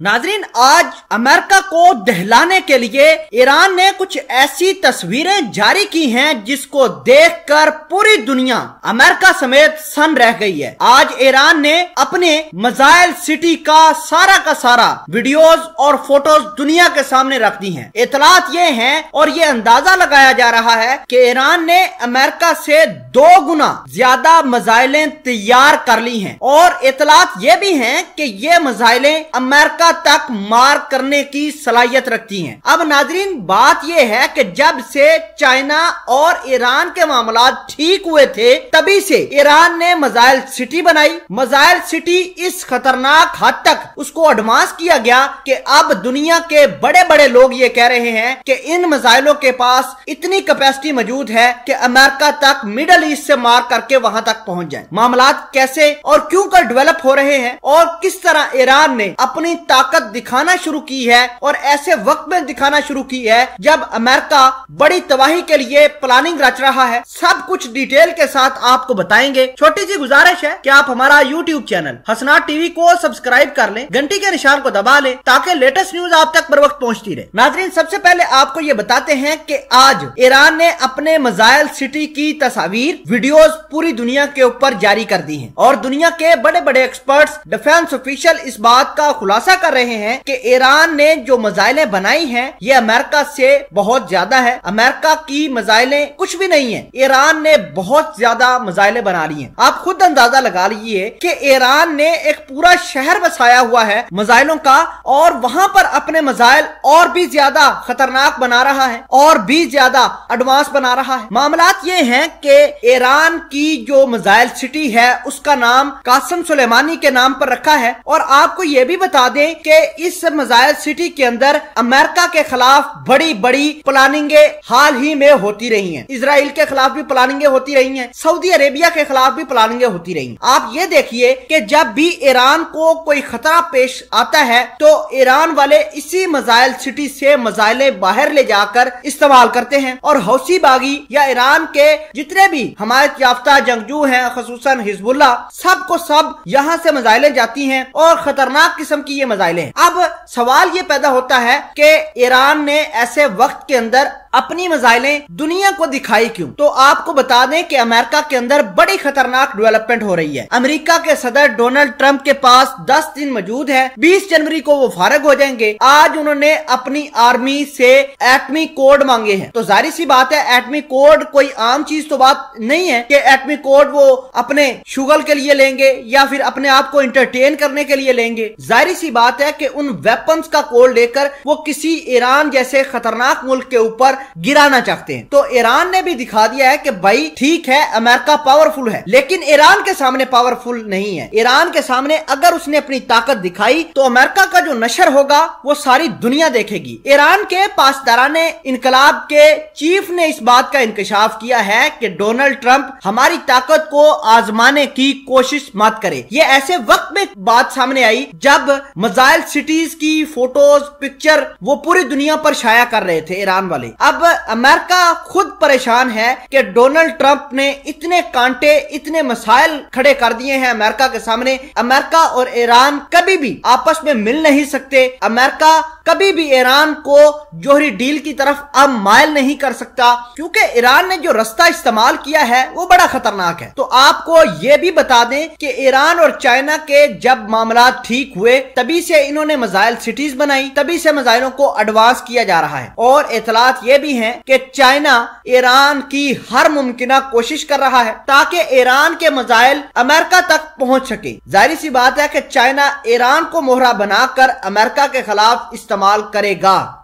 नाजरीन, आज अमेरिका को दहलाने के लिए ईरान ने कुछ ऐसी तस्वीरें जारी की हैं जिसको देखकर पूरी दुनिया अमेरिका समेत सन रह गई है। आज ईरान ने अपने मिसाइल सिटी का सारा वीडियोस और फोटोज दुनिया के सामने रख दी हैं। इतलात ये हैं और ये अंदाजा लगाया जा रहा है कि ईरान ने अमेरिका से 2 गुना ज्यादा मिसाइलें तैयार कर ली हैं और इतलात ये भी हैं कि ये मिसाइलें अमेरिका तक मार करने की सलाहियत रखती हैं। अब नाजरीन, बात यह है कि जब से चाइना और ईरान के मामला ठीक हुए थे तभी से ईरान ने मिसाइल सिटी बनाई। मिसाइल सिटी इस खतरनाक हद तक उसको एडवांस किया गया कि अब दुनिया के बड़े बड़े लोग ये कह रहे हैं कि इन मिसाइलों के पास इतनी कैपेसिटी मौजूद है कि अमेरिका तक मिडल ईस्ट से मार करके वहां तक पहुंच जाए। मामला कैसे और क्यों कर डेवलप हो रहे हैं और किस तरह ईरान ने अपनी ताकत दिखाना शुरू की है और ऐसे वक्त में दिखाना शुरू की है जब अमेरिका बड़ी तबाही के लिए प्लानिंग रच रहा है, सब कुछ डिटेल के साथ आपको बताएंगे। छोटी सी गुजारिश है कि आप हमारा यूट्यूब चैनल हसनाट टीवी को सब्सक्राइब कर लें, घंटी के निशान को दबा लें ताकि लेटेस्ट न्यूज आप तक बर वक्त पहुंचती रहे। नाजरीन, सबसे पहले आपको ये बताते हैं कि आज ईरान ने अपने मिसाइल सिटी की तस्वीर वीडियोस पूरी दुनिया के ऊपर जारी कर दी हैं और दुनिया के बड़े बड़े एक्सपर्ट्स, डिफेंस ऑफिशियल इस बात का खुलासा कर रहे हैं कि ईरान ने जो मिसाइलें बनाई हैं ये अमेरिका से बहुत ज्यादा है। अमेरिका की मिसाइलें कुछ भी नहीं है, ईरान ने बहुत ज्यादा मिसाइलें बना ली हैं। आप खुद अंदाजा लगा लीजिए कि ईरान ने एक पूरा शहर बसाया हुआ है मिसाइलों का और वहां पर अपने मिसाइल और भी ज्यादा खतरनाक बना रहा है और भी ज्यादा एडवांस बना रहा है। मामलात ये हैं कि ईरान की जो मिसाइल सिटी है उसका नाम कासिम सुलेमानी के नाम पर रखा है और आपको ये भी बता दें कि इस मिसाइल सिटी के अंदर अमेरिका के खिलाफ बड़ी बड़ी प्लानिंगें हाल ही में होती रही हैं। इजराइल के खिलाफ भी प्लानिंगें होती रही हैं, सऊदी अरेबिया के खिलाफ भी प्लानिंगें होती रही हैं। आप ये देखिए कि जब भी ईरान को कोई खतरा पेश आता है तो ईरान वाले इसी मिसाइल सिटी से मिसाइलें बाहर ले जाकर इस्तेमाल करते हैं और हौसी बागी या ईरान के जितने भी हिमायत याफ्ता जंगजू हैं, खसूसन हिजबुल्लाह, सब को सब यहाँ से मिसाइलें जाती हैं और खतरनाक किस्म की ये मिसाइलें हैं। अब सवाल ये पैदा होता है कि ईरान ने ऐसे वक्त के अंदर अपनी मिसाइलें दुनिया को दिखाई क्यों? तो आपको बता दें कि अमेरिका के अंदर बड़ी खतरनाक डेवलपमेंट हो रही है। अमेरिका के सदर डोनाल्ड ट्रंप के पास 10 दिन मौजूद है, 20 जनवरी को वो फारिग हो जाएंगे। आज उन्होंने अपनी आर्मी से एटमी कोड मांगे हैं, तो जाहिर सी बात है एटमी कोड कोई आम चीज तो बात नहीं है कि एटमी कोड वो अपने शुगल के लिए लेंगे या फिर अपने आप को इंटरटेन करने के लिए लेंगे। जाहिर सी बात है कि उन वेपन्स का कोड लेकर वो किसी ईरान जैसे खतरनाक मुल्क के ऊपर गिराना चाहते हैं। तो ईरान ने भी दिखा दिया है कि भाई ठीक है, अमेरिका पावरफुल है लेकिन ईरान के सामने पावरफुल नहीं है। ईरान के सामने अगर उसने अपनी ताकत दिखाई तो अमेरिका का जो नशर होगा वो सारी दुनिया देखेगी। ईरान के पासदाराने इनकलाब के चीफ ने इस बात का इंकशाफ किया है कि डोनाल्ड ट्रंप हमारी ताकत को आजमाने की कोशिश मत करे। ये ऐसे वक्त में बात सामने आई जब मिसाइल सिटीज की फोटोज, पिक्चर वो पूरी दुनिया पर शाया कर रहे थे ईरान वाले। अब अमेरिका खुद परेशान है कि डोनाल्ड ट्रंप ने इतने कांटे, इतने मसाइल खड़े कर दिए हैं अमेरिका के सामने। अमेरिका और ईरान कभी भी आपस में मिल नहीं सकते। अमेरिका कभी भी ईरान को जोहरी डील की तरफ अब माइल नहीं कर सकता क्योंकि ईरान ने जो रास्ता इस्तेमाल किया है वो बड़ा खतरनाक है। तो आपको ये भी बता दें कि ईरान और चाइना के जब मामला ठीक हुए तभी से इन्होंने मिसाइल सिटीज बनाई, तभी से मिसाइलों को एडवांस किया जा रहा है और इतलात ये भी हैं कि चाइना ईरान की हर मुमकिन कोशिश कर रहा है ताकि ईरान के मिसाइल अमेरिका तक पहुंच सके। जाहिर सी बात है कि चाइना ईरान को मोहरा बनाकर अमेरिका के खिलाफ इस्तेमाल करेगा।